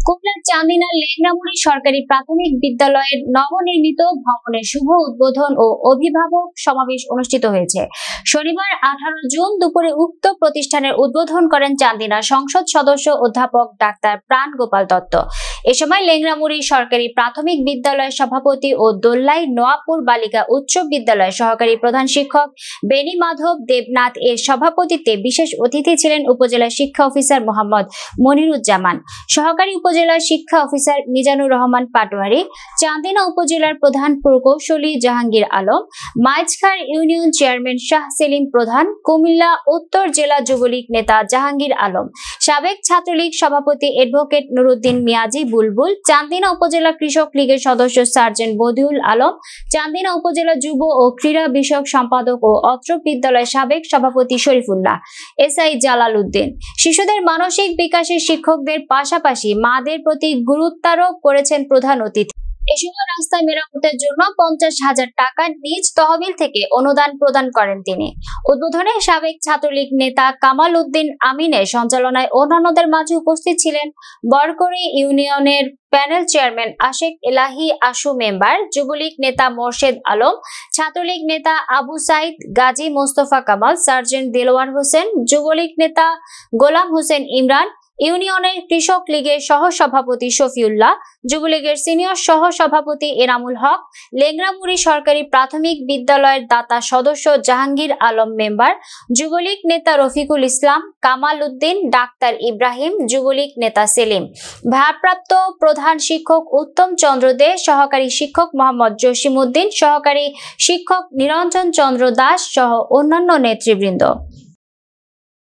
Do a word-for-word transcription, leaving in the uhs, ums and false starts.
কুমিল্লার চান্দিনার লেংরামুড়ি সরকারি প্রাথমিক বিদ্যালয়ের নবনির্মিত ভবনের শুভ উদ্বোধন ও অভিভাবক সমাবেশ অনুষ্ঠিত হয়েছে। শনিবার আঠারো জুন দুপুরে উক্ত প্রতিষ্ঠানের উদ্বোধন করেন চান্দিনা সংসদ সদস্য অধ্যাপক ডাক্তার প্রাণ গোপাল দত্ত। এ সময় লেংরামুড়ি সরকারি প্রাথমিক বিদ্যালয়ের সভাপতি ও দোল্লাই নোয়াপুর বালিকা উচ্চ বিদ্যালয়ের সহকারী প্রধান শিক্ষক বেনি মাধব দেবনাথ এর সভাপতিত্বে বিশেষ অতিথি ছিলেন উপজেলা শিক্ষা অফিসার মোহাম্মদ মনিরুজ্জামান, সহকারী উপজেলা শিক্ষা অফিসার মিজানুর রহমান পাটোয়ারি, চান্দিনা উপজেলার প্রধান প্রকৌশলী জাহাঙ্গীর আলম, মাইজখার ইউনিয়ন চেয়ারম্যান শাহ সেলিম প্রধান, কুমিল্লা উত্তর জেলা যুবলীগ নেতা জাহাঙ্গীর আলম, সাবেক ছাত্রলীগ সভাপতি অ্যাডভোকেট নুরুদ্দিন মিয়াজি বুলবুল, চান্দিনা উপজেলা কৃষক লীগের সদস্য সার্জেন্ট বদিউল আলম, চান্দিনা উপজেলা যুব ও ক্রীড়া বিষয়ক সম্পাদক ও অত্র বিদ্যালয়ের সাবেক সভাপতি শরীফুল্লাহ, এসআই জালাল উদ্দিন। শিশুদের মানসিক বিকাশের শিক্ষকদের পাশাপাশি মাদের প্রতি গুরুত্বারোপ করেছেন প্রধান অতিথি। এ সময় রাস্তা মেরামতের জন্য পঞ্চাশ হাজার টাকা নিজ তহবিল থেকে অনুদান প্রদান করেন তিনি। উদ্বোধনে সাবেক ছাত্রলীগ নেতা কামাল উদ্দিন আমিনের সঞ্চালনায় অন্যান্যদের মাঝে উপস্থিত ছিলেন বরকরি ইউনিয়নের প্যানেল চেয়ারম্যান আশেক এলাহি আশু মেম্বার, যুবলীগ নেতা মোর্শেদ আলম, ছাত্রলীগ নেতা আবু সাইদ, গাজী মোস্তফা কামাল, সার্জেন্ট দেলোয়ার হোসেন, যুবলীগ নেতা গোলাম হোসেন ইমরান, ইউনিয়নের কৃষক লীগের সহ সভাপতি শফিউল্লাহ, যুবলীগের সিনিয়র সহ সভাপতি এনামুল হক, লেংরামুড়ি সরকারি প্রাথমিক বিদ্যালয়ের দাতা সদস্য জাহাঙ্গীর আলম মেম্বার, যুবলীগ নেতা রফিকুল ইসলাম, কামাল উদ্দিন, ডাক্তার ইব্রাহিম, যুবলীগ নেতা সেলিম, ভারপ্রাপ্ত প্রধান শিক্ষক উত্তম চন্দ্র দে, সহকারী শিক্ষক মোহাম্মদ জসিম উদ্দিন, সহকারী শিক্ষক নিরঞ্জন চন্দ্র দাস সহ অন্যান্য নেতৃবৃন্দ।